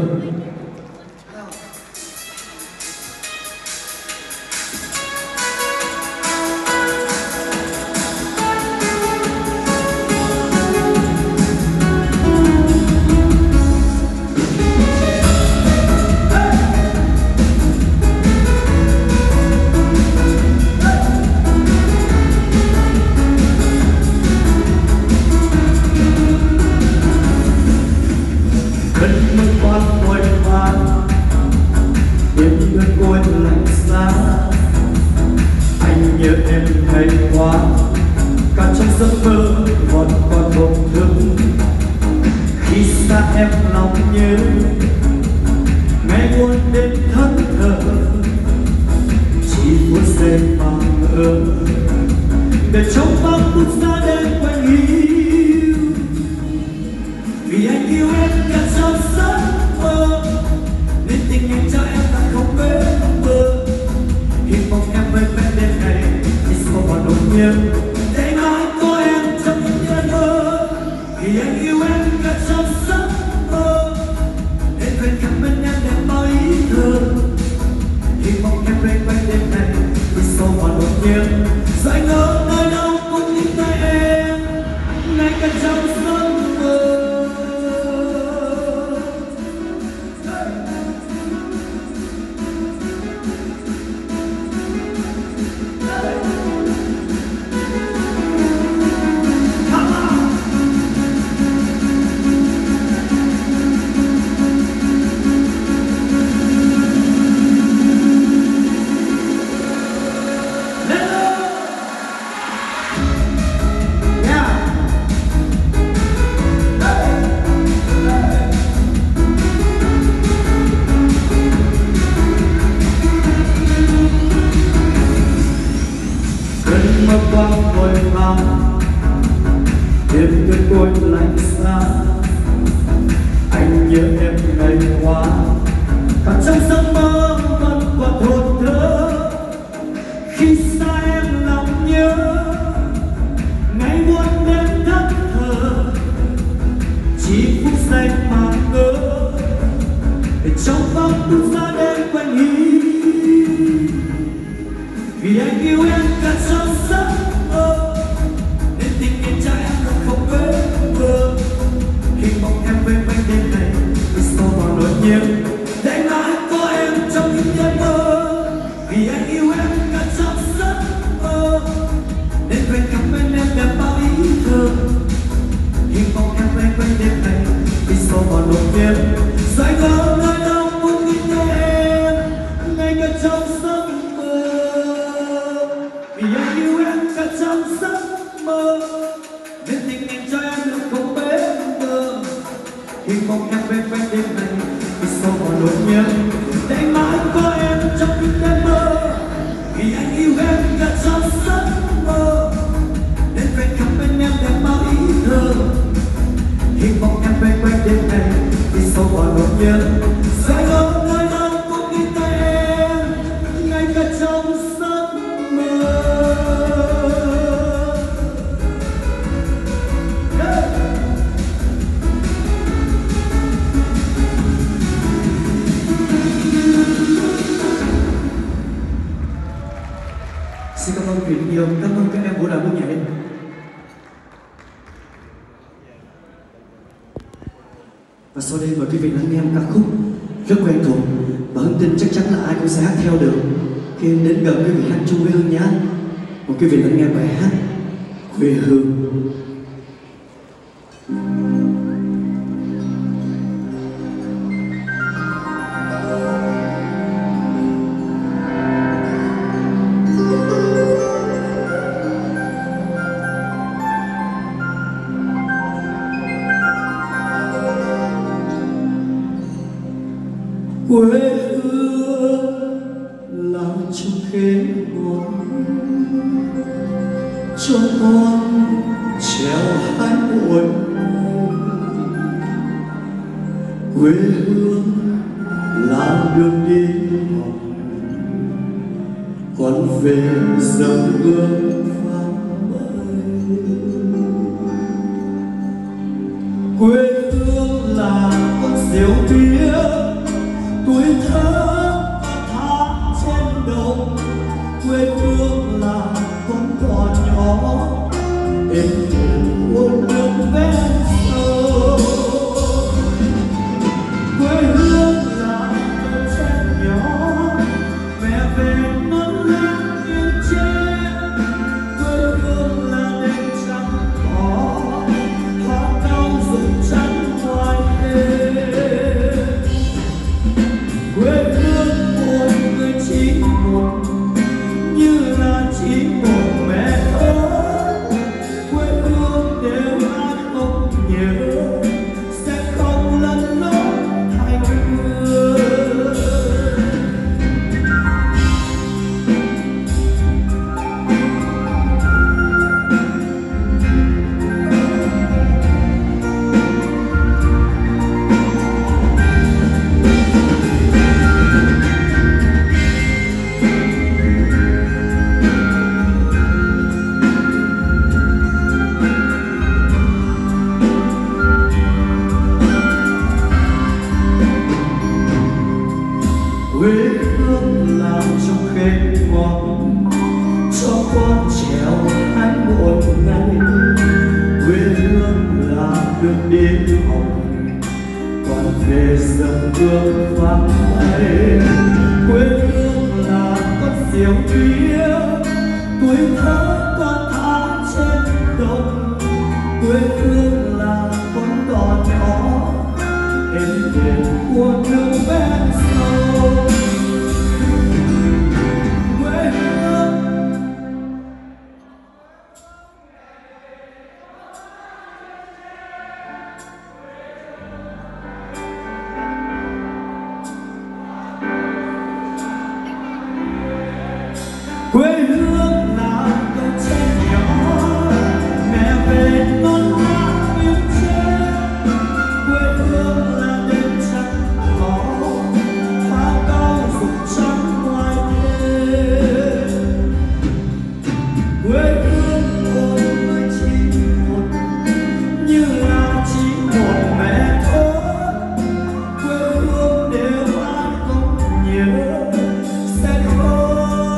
vị rất nhiều. Cảm ơn các em vũ đạo bước nhảy. Và sau đây mời quý vị lắng nghe một ca khúc rất quen thuộc và Hưng tin chắc chắn là ai cũng sẽ hát theo được khi đến gần quý vị hát chung với Hưng nhé. Mời quý vị lắng nghe bài hát Quê Hương. Quê hương làm trong khế ngọt cho con trèo hai muội. Quê hương làm đường đi học, con về dâng hương vang bay. Quê hương là con diều bia tuổi thơ tháng trên đồng. Quê hương là con cò nhỏ êm đềm muôn nước ven sông. Quê hương là con trẻ nhỏ mẹ về non nát yên trên. Quê hương là đêm trắng cỏ hoa cao rụng trắng ngoài đêm. Quê hương một người chỉ một như là chỉ một mẹ ơi. Quê hương đều ai không nhớ sẽ không lần lối thành người. Quê hương làm trong khế ngọt cho con trèo hai một ngày. Quê hương là đường đi học, con về dâng hương vang bay. Quê hương là con diều bia tuổi thơ con tháng trên đồng. Quê hương là con cò nhỏ êm đềm của nước ven sông. Quê hương quê hương là con trẻ nhỏ mẹ về non nát yên trên. Quê hương là đêm trắng cỏ hoa cao rụng trắng ngoài đêm. Quê hương một người chỉ một như là chỉ một mẹ thôi. Quê hương đều ai không nhớ sẽ không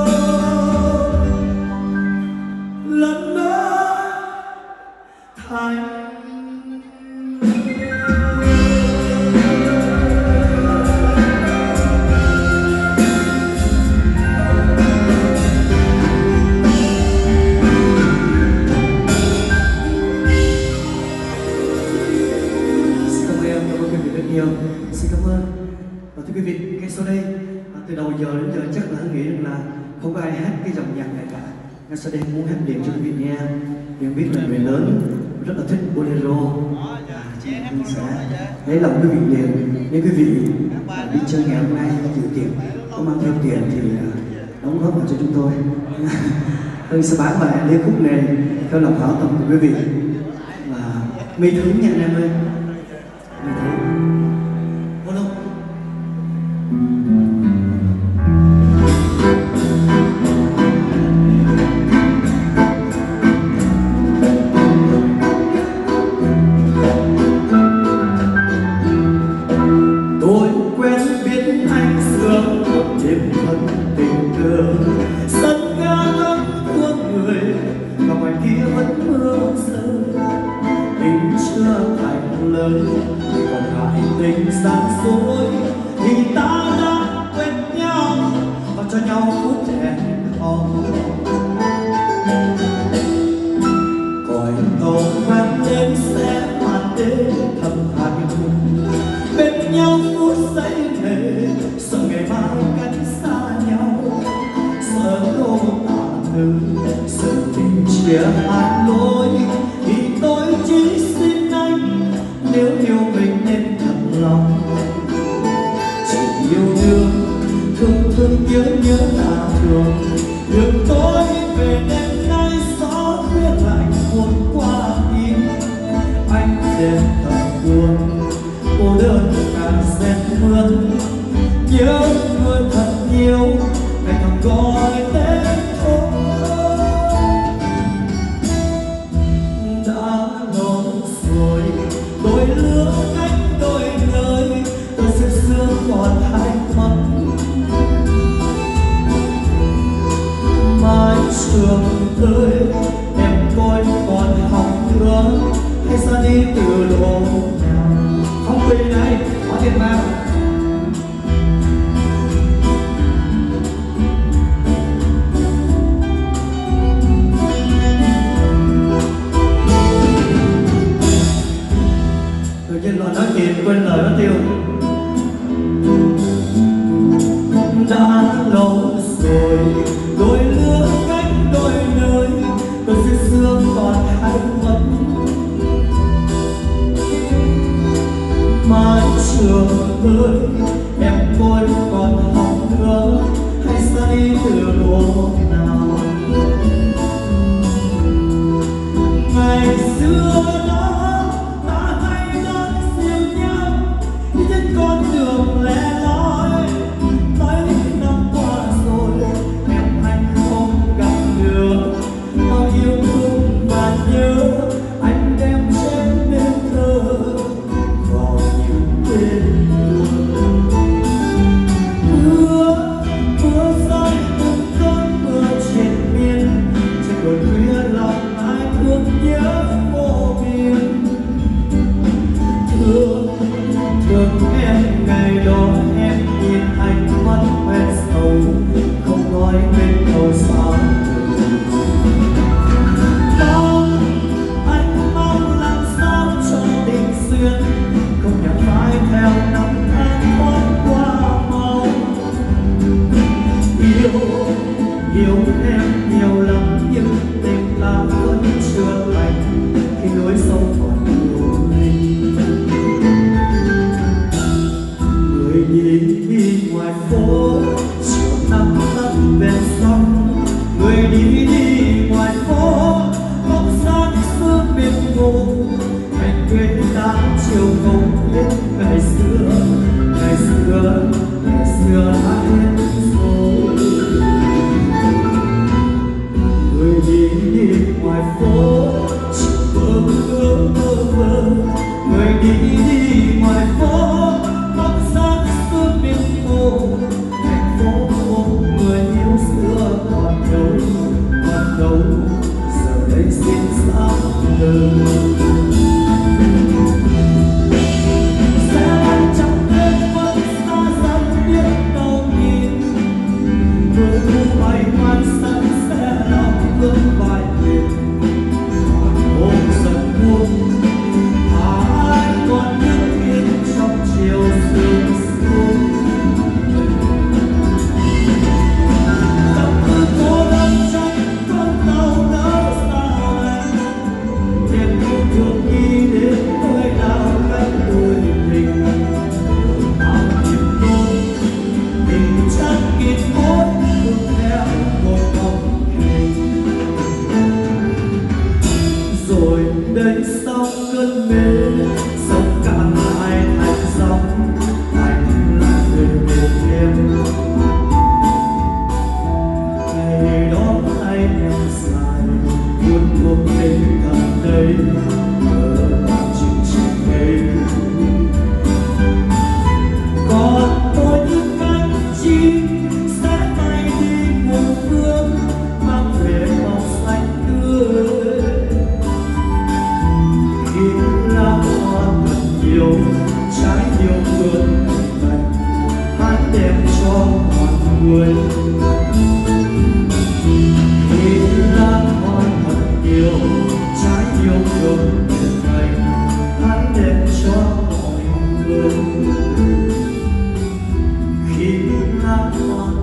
lần nữa thành. Xin cảm ơn em, cảm ơn quý vị rất nhiều. Xin cảm ơn. Và thưa quý vị, ngay sau đây từ đầu giờ đến giờ chắc là anh nghĩ rằng là không có ai hát cái dòng nhạc này cả. Ngay sau đây muốn hát điện cho quý vị nghe. Vì em biết là người lớn rất là thích bolero. Chị Hương sẽ lấy lòng quý vị liền. Nếu quý vị đi chơi ngày hôm nay dự tiệc có mang theo tiền thì đóng góp vào cho chúng tôi. Hương sẽ bán bài điệp khúc này theo lòng hảo tâm của quý vị. Và mi thứ nha anh em ơi. Mi thứ. Vô đâu? Tôi quen biết anh sớm một đêm thân tình cờ sân ga lắm thương lời, còn ngại tình gian dối thì ta đã quên nhau và cho nhau phút hẹn hò. Còi tàu vang lên sẽ màn đêm thầm hai hùng bên nhau phút giây thề, sợ ngày mai cách xa nhau, sợ đô tả từ, sợ tình chia hai lối. Thì tôi chỉ xin anh nếu yêu mình nên thật lòng, chỉ yêu thương thương nhớ nhớ ta thường. Đường tôi về đêm nay gió khuya lạnh buồn qua tim anh, đêm thật buồn cô đơn càng rét mướt, nhớ người thật nhiều ngày thầm gọi tên thôi. Đã lâu rồi đôi lứa cách đôi nơi, tôi sẽ xưa còn hai mắt mái trường ơi, em coi còn học nữa hay ra đi từ độ nào. Không quên đây có tiền vào. Tự nhiên lo nói chuyện quên lời nó tiêu. Đã lâu rồi đôi lứa cách đôi nơi, tôi sẽ sương còn hai mắt mái trường ơi, em coi còn học nữa hay ra đi từ độ nào. Ngày xưa đó ta hay nói siêu nhau đi trên con đường lẻ loi, mấy năm qua rồi em anh không gặp được, bao yêu thương và nhớ anh đem trên đêm thơ vào những đêm mưa rơi từng cơn mưa triền miên, trên đồi khuya lòng ai thương nhớ vô biên. Thương em ngày đó em nhìn anh mắt quen sầu, không nói nên câu sao. Anh mong làm sao cho tình duyên không nhặt mãi theo năm tháng thoáng qua mau. Yêu em nhiều lắm nhưng tình ta vẫn chưa lành, khi nỗi sâu còn nhiều linh. Người hát hoa